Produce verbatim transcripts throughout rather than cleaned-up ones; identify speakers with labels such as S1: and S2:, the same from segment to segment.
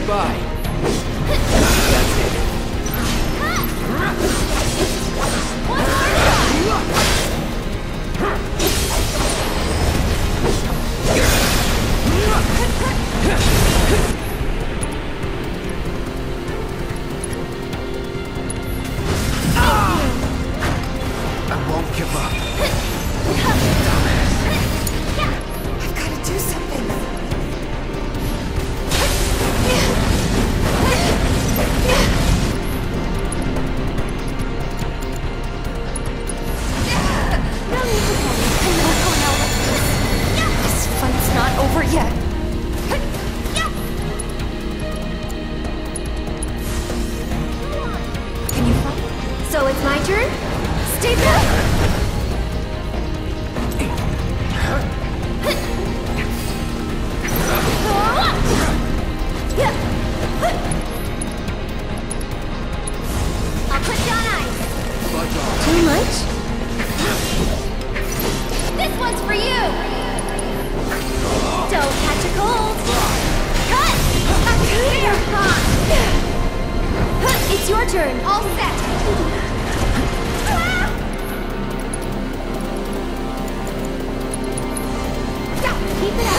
S1: Goodbye. That's it.
S2: I won't give up.
S3: I've got to do something. No need to panic. I know it's going out like this. This fight's not over yet. Can you fight? So it's my turn? Stay back! I'll put you on ice. Too much? This one's for you! Don't catch a cold! Cut! Here! It's your turn. All set! Keep it up!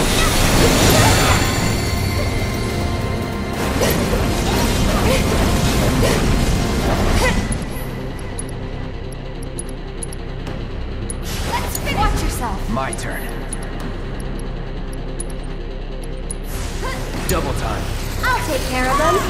S3: Let's finish. Watch yourself.
S1: My turn. Double time.
S3: I'll take care of them.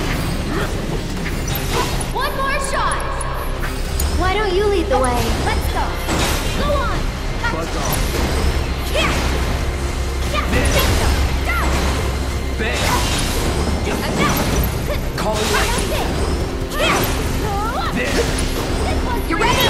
S3: One more shot. Why don't you lead the way? Let's go. Go on.
S1: Buzz off.
S3: Here. Yeah. Go.
S1: Bang.
S3: And now.
S1: Call it lightning.
S3: Here.
S1: There.
S3: You ready?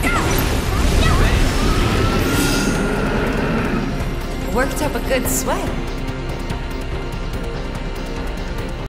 S4: Worked up a good sweat.